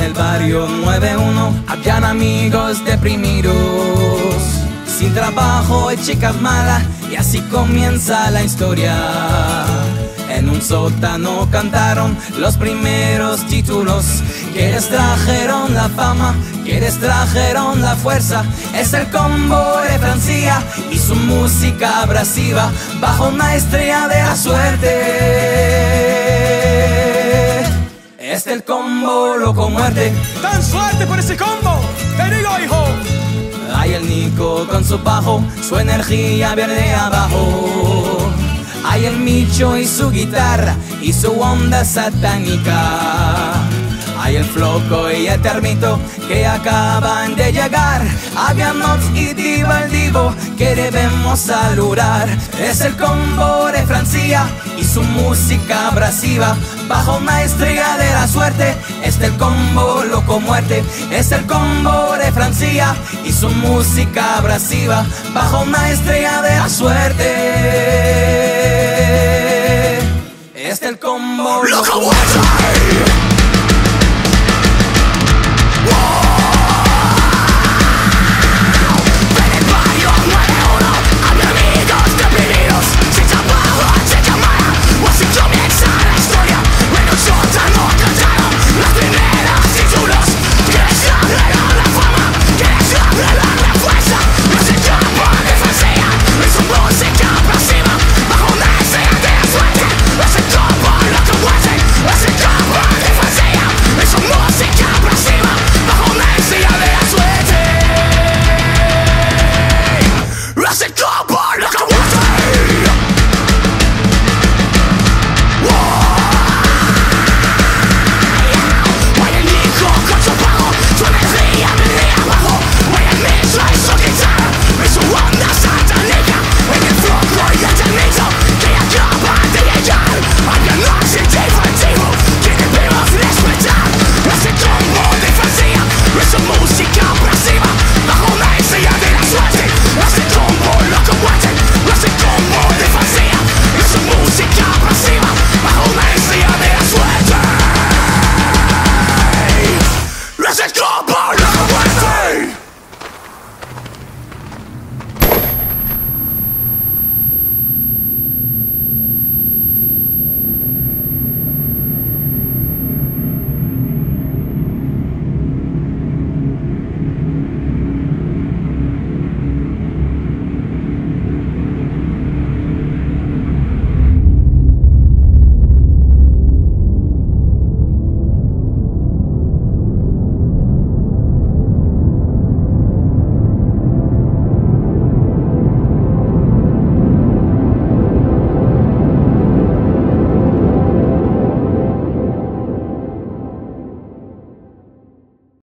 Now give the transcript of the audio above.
el barrio 91 habían amigos deprimidos, sin trabajo y chicas malas, y así comienza la historia. En un sótano cantaron los primeros títulos que les trajeron la fama, que les trajeron la fuerza. Es el combo de Francia y su música abrasiva bajo una estrella de la suerte. Es el combo Loco Muerte. ¡Dan suerte por ese combo! ¡Te digo, hijo! Hay el Nico con su bajo, su energía viene de abajo. Hay el Micho y su guitarra y su onda satánica. Hay el Floco y el Termito que acaban de llegar. Había Nox y Diva el Divo que debemos saludar. Es el combo de Francia y su música abrasiva bajo una estrella de la suerte. Es el combo Loco Muerte. Es el combo de Francia y su música abrasiva bajo una estrella de la suerte. Es el combo Loco Muerte.